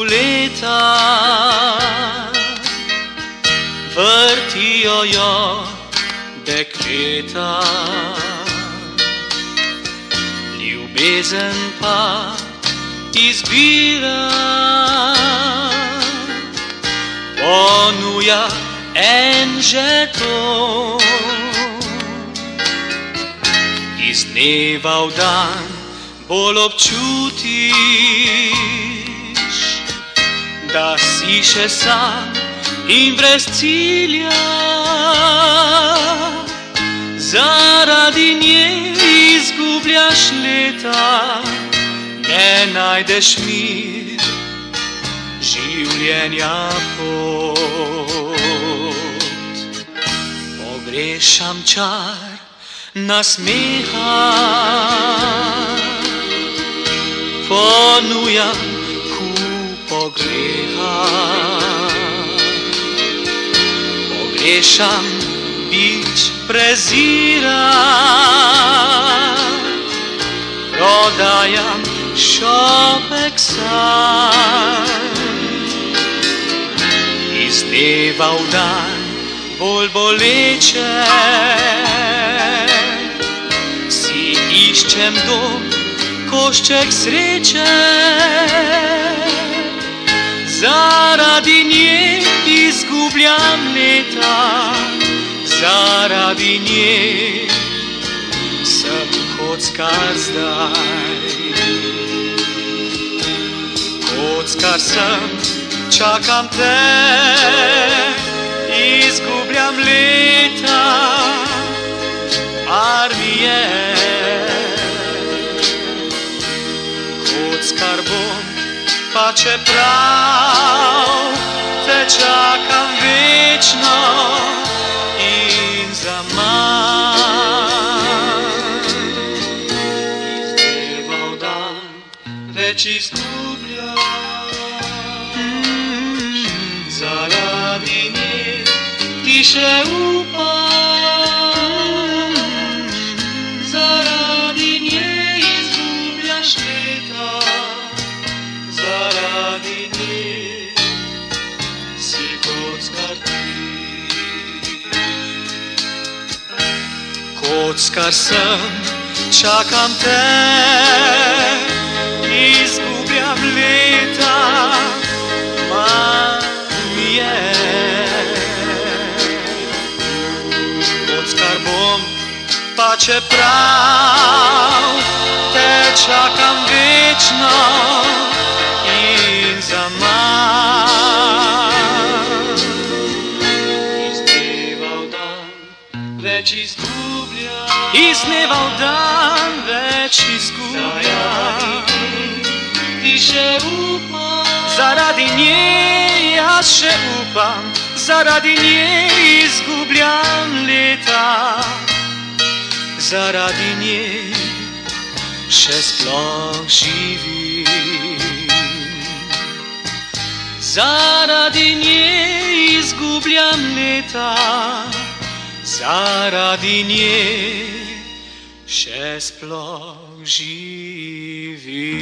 leta, vrtijo jo dekleta. Ljubezen pa izbira, ponuja en žeton. Iz dneva v dan bolj občutiš, da si še sam in brez cilja. Zaradi nje izgubljaš leta, ne najdeš mir, življenja pot. Pogrešam čar nasmeha, ponujam kup pogreha. Pogrešam bič prezira, prodajam šopek sanj. Iz dneva v dan bolj boleče si iščem dom, košček sreče. Zaradi nje izgubljam leta, zaradi nje sem kockar zdaj. Kockar sem, čakam te, izgubljam leta, mar mi je. Kockar bom, pa čeprav te čakam večno in zaman. Iz dneva v dan več izgubljam, zaradi nje ti še upam. Zaradi nje izgubljaš leta, zaradi nje si kockar ti. Kockar sem, čakam te, izgubljam leta, mar mi je. Kockar bom, pa čeprav te čakam večno in zaman. Iz dneva v dan več izgubljam, iz dneva v dan več izgubljam. Ti še upam, zaradi nje jaz še upam, zaradi nje izgubljam leta, zaradi nje še sploh živim. Zaradi nje izgubljam leta, zaradi nje še sploh živim.